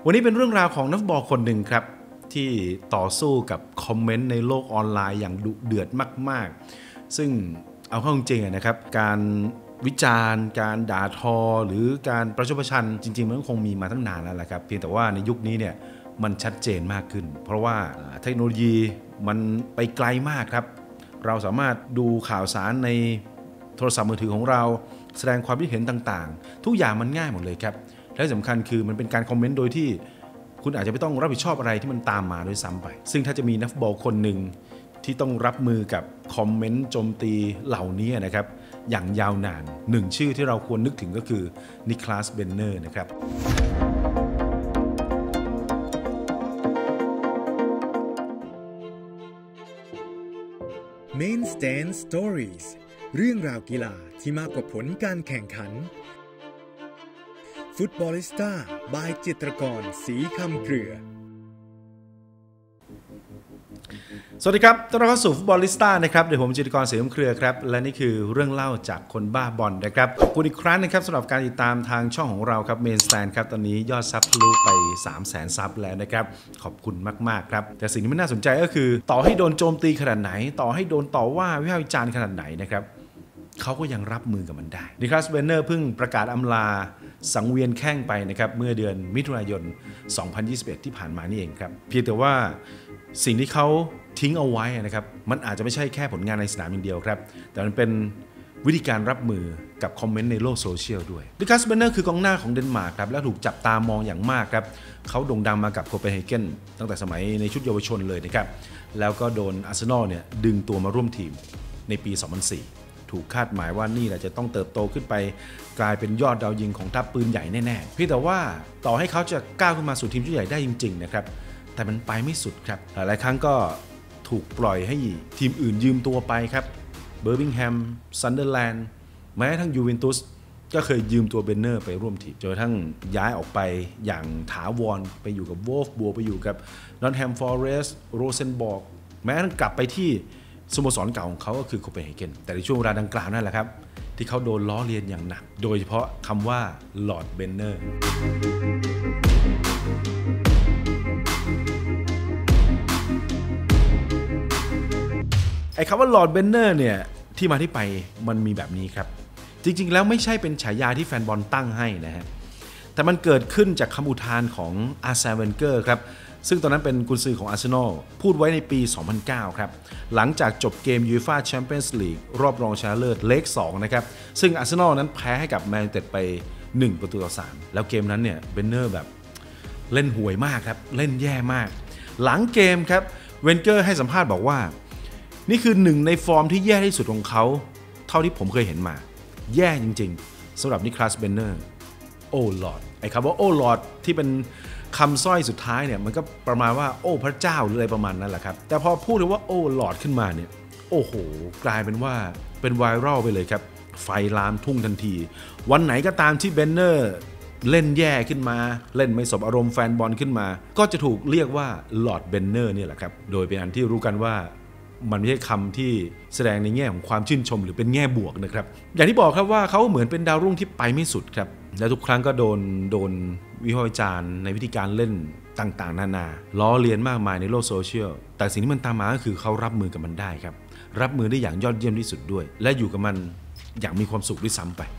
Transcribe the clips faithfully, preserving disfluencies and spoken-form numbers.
วันนี้เป็นเรื่องราวของนักฟุตบอลคนหนึ่งครับที่ต่อสู้กับคอมเมนต์ในโลกออนไลน์อย่างดุเดือดมากๆซึ่งเอาเข้าจริงๆนะครับการวิจารณ์การด่าทอหรือการประชดประชันจริงๆมันคงมีมาตั้งนานแล้วแหละครับเพียงแต่ว่าในยุคนี้เนี่ยมันชัดเจนมากขึ้นเพราะว่าเทคโนโลยีมันไปไกลมากครับเราสามารถดูข่าวสารในโทรศัพท์มือถือของเราแสดงความคิดเห็นต่างๆทุกอย่างมันง่ายหมดเลยครับและสำคัญคือมันเป็นการคอมเมนต์โดยที่คุณอาจจะไม่ต้องรับผิดชอบอะไรที่มันตามมาด้วยซ้ำไปซึ่งถ้าจะมีนักฟุตบอลคนหนึ่งที่ต้องรับมือกับคอมเมนต์โจมตีเหล่านี้นะครับอย่างยาวนานหนึ่งชื่อที่เราควรนึกถึงก็คือนิคลาส เบนเนอร์นะครับ Main Stand Stories เรื่องราวกีฬาที่มากกว่าผลการแข่งขันฟุตบอลิสต้า by จิตรกรศรีคำเครือสวัสดีครับต้อนรับเข้าสู่ฟุตบอลิสต้านะครับเดี๋ยวผมจิตรกรศรีคำเครือครับและนี่คือเรื่องเล่าจากคนบ้าบอลนะครับขอบคุณอีกครั้งนะครับสำหรับการติดตามทางช่องของเราครับเมนสแตนครับตอนนี้ยอดซับทะลุไป สามแสน ซับแล้วนะครับขอบคุณมากๆครับแต่สิ่งที่มันน่าสนใจก็คือต่อให้โดนโจมตีขนาดไหนต่อให้โดนต่อว่าวิพากษ์วิจารณ์ขนาดไหนนะครับเขาก็ยังรับมือกับมันได้นิคลัส เบนเนอร์เพิ่งประกาศอำลาสังเวียนแข้งไปนะครับเมื่อเดือนมิถุนายนสองพันยี่สิบเอ็ดที่ผ่านมานี่เองครับเพียงแต่ว่าสิ่งที่เขาทิ้งเอาไว้นะครับมันอาจจะไม่ใช่แค่ผลงานในสนามอย่างเดียวครับแต่มันเป็นวิธีการรับมือกับคอมเมนต์ในโลกโซเชียลด้วยนิคลัส เบนเนอร์คือกองหน้าของเดนมาร์กครับและถูกจับตามองอย่างมากครับเขาโด่งดังมากับโคเปนเฮเกนตั้งแต่สมัยในชุดเยาวชนเลยนะครับแล้วก็โดนอาร์เซนอลเนี่ยดึงตัวมาร่วมทีมในปีสองพันสี่ถูกคาดหมายว่านี่แหละจะต้องเติบโตขึ้นไปกลายเป็นยอดดาวยิงของทัพปืนใหญ่แน่ๆเพียงแต่ว่าต่อให้เขาจะก้าวขึ้นมาสู่ทีมชุดใหญ่ได้จริงๆนะครับแต่มันไปไม่สุดครับหลายๆครั้งก็ถูกปล่อยให้ทีมอื่นยืมตัวไปครับเบอร์มิงแฮมซันเดอร์แลนด์แม้ทั้งยูเวนตุสก็เคยยืมตัวเบนเนอร์ไปร่วมทีมจนกระทั่งย้ายออกไปอย่างถาวรไปอยู่กับวอลฟบัวไปอยู่กับนอตแฮมฟอเรสต์โรเซนบอร์กแม้ทั้งกลับไปที่สโมสรเก่าของเขาก็คือโคเปนเฮเกนแต่ในช่วงเวลาดังกล่าวนั่นแหละครับที่เขาโดนล้อเลียนอย่างหนักโดยเฉพาะคำว่าลอร์ดเบนเนอร์ไอ้คำว่าลอร์ดเบนเนอร์เนี่ยที่มาที่ไปมันมีแบบนี้ครับจริงๆแล้วไม่ใช่เป็นฉายาที่แฟนบอลตั้งให้นะฮะแต่มันเกิดขึ้นจากคำอุทานของอาร์เซน เวนเกอร์ครับซึ่งตอนนั้นเป็นกุนซือของอาร์เซนอลพูดไว้ในปี สองพันเก้า ครับหลังจากจบเกมยูฟ่าแชมเปี้ยนส์ลีกรอบรองชนะเลิศเลขสองนะครับซึ่งอาร์เซนอลนั้นแพ้ให้กับแมนยูไนเต็ดไปหนึ่งประตูต่อสามแล้วเกมนั้นเนี่ยเบนเนอร์แบบเล่นห่วยมากครับเล่นแย่มากหลังเกมครับเวนเกอร์ให้สัมภาษณ์บอกว่านี่คือหนึ่งในฟอร์มที่แย่ที่สุดของเขาเท่าที่ผมเคยเห็นมาแย่จริงๆสำหรับนิคลัส เบนเนอร์โอ้ลอร์ดไอ้คำว่าโอ้ลอร์ดที่เป็นคำสร้อยสุดท้ายเนี่ยมันก็ประมาณว่าโอ้พระเจ้าหรืออะไรประมาณนั้นแหละครับแต่พอพูดถึงว่าโอ้ลอร์ดขึ้นมาเนี่ยโอ้โหกลายเป็นว่าเป็นไวรัลไปเลยครับไฟลามทุ่งทันทีวันไหนก็ตามที่เบนเนอร์เล่นแย่ขึ้นมาเล่นไม่สบอารมณ์แฟนบอลขึ้นมาก็จะถูกเรียกว่าลอร์ดเบนเนอร์เนี่ยแหละครับโดยเป็นอันที่รู้กันว่ามันไม่ใช่คำที่แสดงในแง่ของความชื่นชมหรือเป็นแง่บวกนะครับอย่างที่บอกครับว่าเขาเหมือนเป็นดาวรุ่งที่ไปไม่สุดครับและทุกครั้งก็โดนโดนวิพากษ์วิจารณ์ในวิธีการเล่นต่างๆนานาล้อเลียนมากมายในโลกโซเชียลแต่สิ่งที่มันตามมาก็คือเขารับมือกับมันได้ครับรับมือได้อย่างยอดเยี่ยมที่สุดด้วยและอยู่กับมันอย่างมีความสุขด้วยซ้ำไป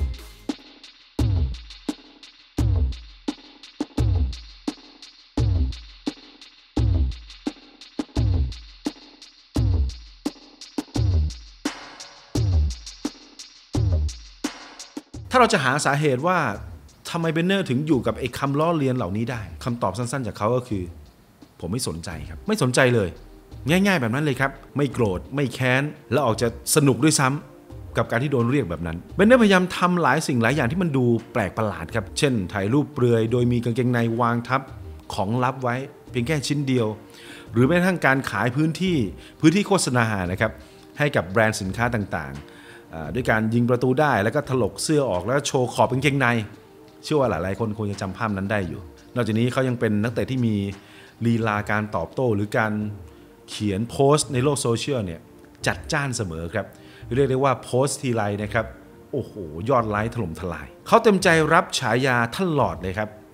ถ้าเราจะหาสาเหตุว่าทำไมเบนเนอร์ถึงอยู่กับไอ้คำล้อเลียนเหล่านี้ได้คำตอบสั้นๆจากเขาก็คือผมไม่สนใจครับไม่สนใจเลยง่ายๆแบบนั้นเลยครับไม่โกรธไม่แค้นแล้วออกจะสนุกด้วยซ้ำกับการที่โดนเรียกแบบนั้นเบนเนอร์พยายามทำหลายสิ่งหลายอย่างที่มันดูแปลกประหลาดครับเช่นถ่ายรูปเปลือยโดยมีกางเกงในวางทับของลับไว้เพียงแค่ชิ้นเดียวหรือแม้กระทั่งการขายพื้นที่พื้นที่โฆษณานะครับให้กับแบรนด์สินค้าต่างๆด้วยการยิงประตูได้แล้วก็ถลกเสื้อออกแล้วโชว์ขอบกางเกงในเชื่อว่าหลายๆคนคงจะจำภาพนั้นได้อยู่นอกจากนี้เขายังเป็นนักเตะที่มีลีลาการตอบโต้หรือการเขียนโพสต์ในโลกโซเชียลเนี่ยจัดจ้านเสมอครับเรียกได้ว่าโพสต์ทีไรนะครับโอ้โหยอดไลค์ถล่มทลายเขาเต็มใจรับฉายาท่านหลอดเลยครับ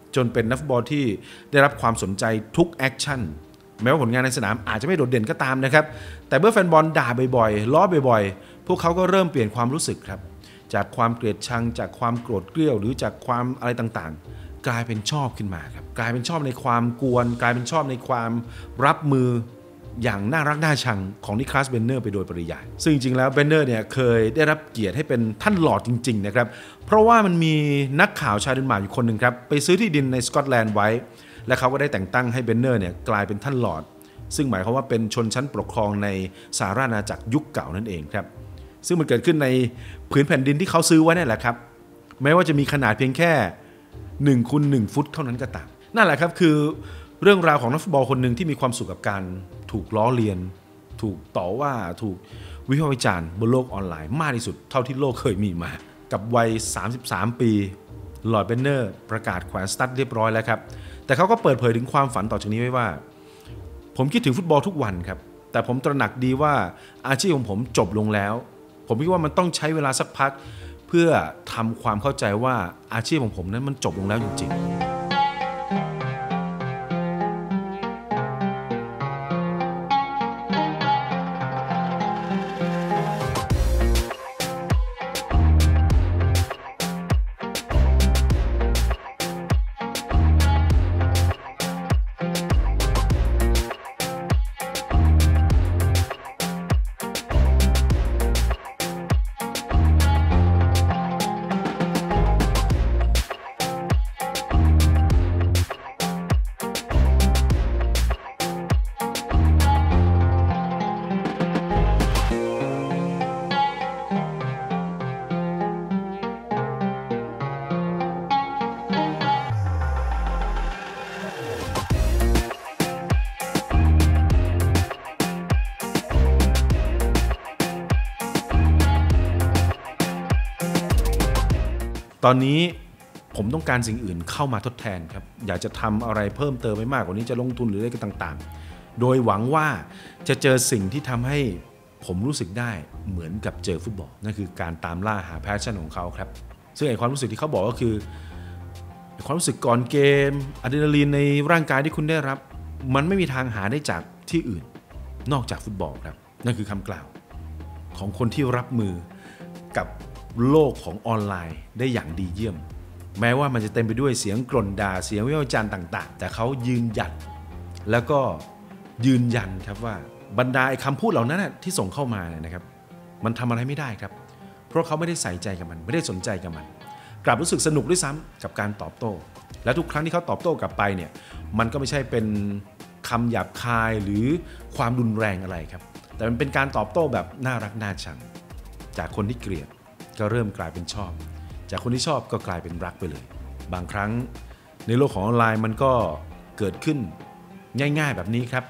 จนเป็นนักฟุตบอลที่ได้รับความสนใจทุกแอคชั่นแม้ว่าผลงานในสนามอาจจะไม่โดดเด่นก็ตามนะครับแต่เมื่อแฟนบอลด่าบ่อยๆล้อบ่อยๆพวกเขาก็เริ่มเปลี่ยนความรู้สึกครับจากความเกลียดชังจากความโกรธเกรี้ยวหรือจากความอะไรต่างๆกลายเป็นชอบขึ้นมาครับกลายเป็นชอบในความกวนกลายเป็นชอบในความรับมืออย่างน่ารักน่าชังของนิคลัสเบนเนอร์ไปโดยปริยายซึ่งจริงๆแล้วเบนเนอร์เนี่ยเคยได้รับเกียรติให้เป็นท่านหลอร์ดจริงๆนะครับเพราะว่ามันมีนักข่าวชาวเดนมาร์กอยู่คนหนึ่งครับไปซื้อที่ดินในสกอตแลนด์ไว้และเขาก็ได้แต่งตั้งให้เบนเนอร์เนี่ยกลายเป็นท่านหลอร์ดซึ่งหมายความว่าเป็นชนชั้นปกครองในสหราชอาณาจักรยุคเก่านั่นเองครับซึ่งมันเกิดขึ้นในผืนแผ่นดินที่เขาซื้อไว้นั่นแหละครับแม้ว่าจะมีขนาดเพียงแค่หนึ่งคูณหนึ่งฟุตเท่านั้นก็ตามนั่นแหละครับคือเรื่องราวของนักฟุตบอลคนหนึ่งที่มีความสุขกับการถูกล้อเลียนถูกต่อว่าถูกวิพากษ์วิจารณ์บนโลกออนไลน์มากที่สุดเท่าที่โลกเคยมีมากับวัยสามสิบสามปีลอร์ดเบนเนอร์ประกาศแขวนสตั๊ดเรียบร้อยแล้วครับแต่เขาก็เปิดเผยถึงความฝันต่อจากนี้ไว้ว่าผมคิดถึงฟุตบอลทุกวันครับแต่ผมตระหนักดีว่าอาชีพของผมจบลงแล้วผมคิดว่ามันต้องใช้เวลาสักพักเพื่อทำความเข้าใจว่าอาชีพของผมนั้นมันจบลงแล้วจริงๆตอนนี้ผมต้องการสิ่งอื่นเข้ามาทดแทนครับอยากจะทำอะไรเพิ่มเติมไปมากกว่านี้จะลงทุนหรืออะไรก็ต่างๆโดยหวังว่าจะเจอสิ่งที่ทำให้ผมรู้สึกได้เหมือนกับเจอฟุตบอลนั่นคือการตามล่าหาแพชชั่นของเขาครับซึ่งไอ้ความรู้สึกที่เขาบอกก็คือความรู้สึกก่อนเกมอะดรีนาลีนในร่างกายที่คุณได้รับมันไม่มีทางหาได้จากที่อื่นนอกจากฟุตบอลครับนั่นคือคำกล่าวของคนที่รับมือกับโลกของออนไลน์ได้อย่างดีเยี่ยมแม้ว่ามันจะเต็มไปด้วยเสียงกล่นด่าเสียงวิพากษ์วิจารณ์ต่างๆแต่เขายืนหยัดแล้วก็ยืนยันครับว่าบรรดาไอ้คำพูดเหล่านั้นที่ส่งเข้ามานะครับมันทำอะไรไม่ได้ครับเพราะเขาไม่ได้ใส่ใจกับมันไม่ได้สนใจกับมันกลับรู้สึกสนุกด้วยซ้ำกับการตอบโต้และทุกครั้งที่เขาตอบโต้กลับไปเนี่ยมันก็ไม่ใช่เป็นคำหยาบคายหรือความรุนแรงอะไรครับแต่มันเป็นการตอบโต้แบบน่ารักน่าชังจากคนที่เกลียดก็เริ่มกลายเป็นชอบจากคนที่ชอบก็กลายเป็นรักไปเลยบางครั้งในโลกของออนไลน์มันก็เกิดขึ้นง่ายๆแบบนี้ครับ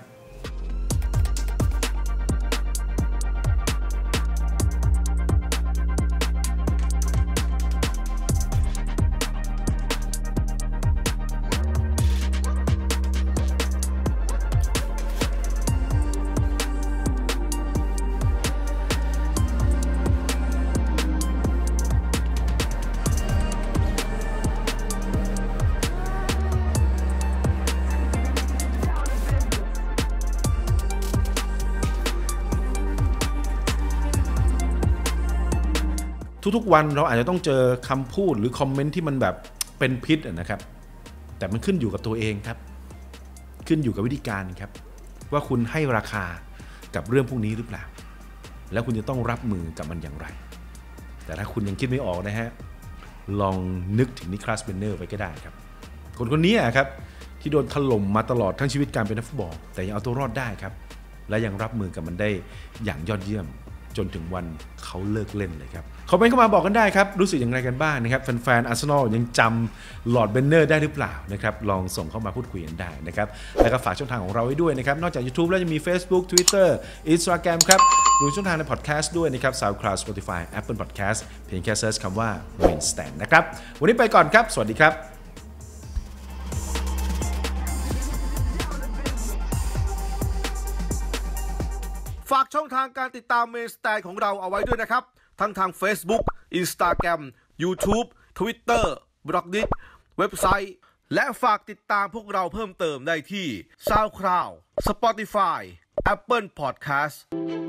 ทุกๆวันเราอาจจะต้องเจอคำพูดหรือคอมเมนต์ที่มันแบบเป็นพิษนะครับแต่มันขึ้นอยู่กับตัวเองครับขึ้นอยู่กับวิธีการครับว่าคุณให้ราคากับเรื่องพวกนี้หรือเปล่าแล้วคุณจะต้องรับมือกับมันอย่างไรแต่ถ้าคุณยังคิดไม่ออกนะฮะลองนึกถึงนิคลัสเบนเนอร์ไปก็ได้ครับคนคนนี้ครับที่โดนถล่มมาตลอดทั้งชีวิตการเป็นนักฟุตบอลแต่ยังเอาตัวรอดได้ครับและยังรับมือกับมันได้อย่างยอดเยี่ยมจนถึงวันเขาเลิกเล่นเลยครับคอมเมนต์เข้ามาบอกกันได้ครับรู้สึกอย่างไรกันบ้างนะครับแฟนๆอาร์เซนอลยังจำลอร์ดเบนเนอร์ได้หรือเปล่านะครับลองส่งเข้ามาพูดคุยกันได้นะครับแล้วก็ฝากช่องทางของเราไว้ด้วยนะครับนอกจาก YouTube แล้วยังมี Facebook Twitter Instagram ครับดูช่องทางในพอดแคสต์ด้วยนะครับ SoundCloud Spotify Apple Podcast เพียงแค่เซิร์ชคำว่า Main Stand นะครับวันนี้ไปก่อนครับสวัสดีครับฝากช่องทางการติดตาม Main Stand ของเราเอาไว้ด้วยนะครับทั้งทาง Facebook Instagram YouTube Twitter บล็อกดิสเว็บไซต์และฝากติดตามพวกเราเพิ่มเติมได้ที่ SoundCloud Spotify Apple Podcast